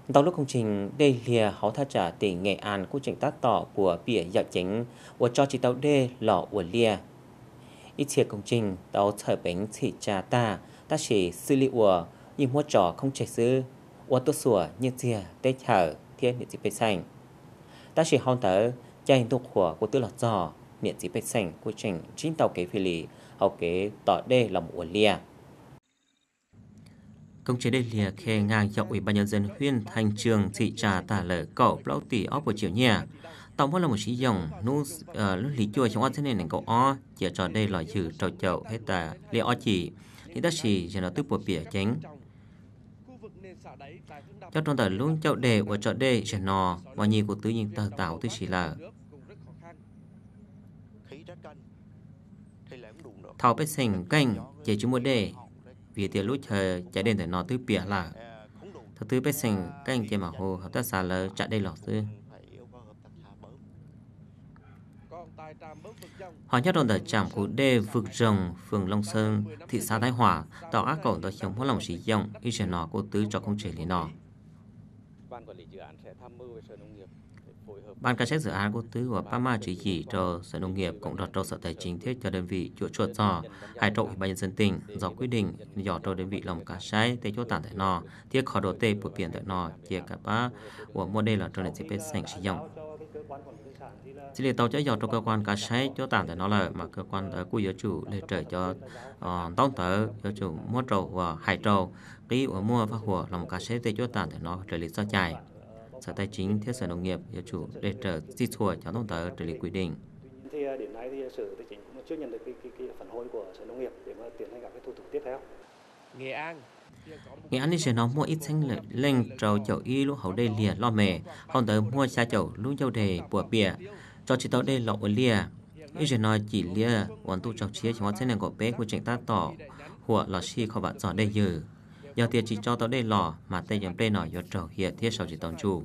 Tàu lúc công trình đây lìa hậu tha trả tỉnh Nghệ An của trình tác tỏ của bìa dạo chính của cho chỉ tàu đê lọ của lìa. Ít chiếc công trình tàu thời bánh thị trà ta chỉ xử lý của nhưng mua trò không chạy sư của tốt sủa như chia tê thở thiên địa chỉ bê xanh. Ta chỉ hòn tớ cha hình tục của tư lọt giò miệng chỉ bê xanh của trình chính tàu kế phi lý hậu kế tỏ đê lòng của lìa. Công chế đây lìa khe ngang dọc ủy ban nhân dân huyện Thanh Trường thị trà tả lở cậu lão tỷ óc của chiều nhà tổng mỗi là một sĩ dòng nu lúc lý chua trong thế này cậu ó chỉ cho đây là giữ trâu chậu hết ta li ó chỉ thì ta chỉ cho nó tức bộ bìa tránh cho trong tờ luôn chậu đề của chợ đề cho nó và nhiều của tứ nhiên tờ tạo tư chỉ là thảo bếp sành canh chỉ chúng một đề vì tiền lúc chờ chạy đến để nó tư bìa là thứ tư bếp sành canh chỉ mà hồ hợp tác xã là chạy đây lọt tư họ nhất đồn tại trạm của đê vực rồng phường Long Sơn thị xã Thái Hòa tàu ác cổng tàu chống mỗi lòng sử dụng y chuyển nó của tứ cho công trình lý nọ ban cán xét dự án của tứ của Pama chỉ cho sở nông nghiệp cũng đặt cho sở tài chính thiết cho đơn vị chuột chuột giò hai trộn ủy ban nhân dân tỉnh do quyết định dò cho đơn vị lòng cả trái tê chỗ tản tại nọ thiết khó đồ tê của biển tại nọ chia cả ba của mô đê là trong nền chế sành sử dụng chỉ để tàu cho dò cho cơ quan cá sấu cho tạm tại nó là mà cơ quan ở của giới chủ để trợ cho tàu tờ giới chủ mua trâu và hải trâu ký ở mua phát火làm cá sấu để cho tạm tại nó trợ lý sao chạy sở tài chính thiết sở nông nghiệp giới chủ để trợ di thua cho tàu tờ trợ lý quy định thì đến nay thì sở tài chính cũng chưa nhận được cái phản hồi của sở nông nghiệp để mà tiến hành các cái thủ tục tiếp theo. Nghệ An sẽ nó mua ít xanh lên trâu chậu y lúc hậu đây lìa lo mè còn tới mua xa chậu lúc dâu đề bùa bìa cho chỉ tao đây lọ ở lìa ý sẽ nói chỉ lìa hoàn tu chọc chia trong thế này của bé của trình ta tỏ hoặc là si khó bạn giỏi đây dừ giờ tiền chỉ cho tao đây lọ mà tay dầm đây nọ do trâu hiện thiết sau chỉ tao chủ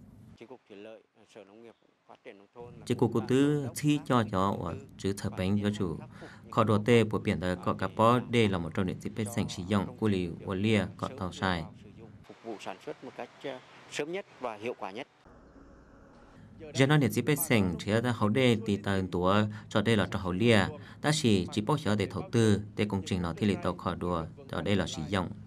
chỉ cục tứ thi cho chữ thợ bánh do chủ kho đồ tê của biển tới có cả bó đây là một trong những thiết bị sành sử dụng của liều của lia có tàu sai phục vụ sản xuất một cách sớm nhất và hiệu quả nhất. giờ nó thiết bị sành chỉ là hậu đây thì tàu tua cho đây là cho hậu lia ta chỉ bóc cho để đầu tư để công trình nó thì lì tàu kho đồ cho đây là sử dụng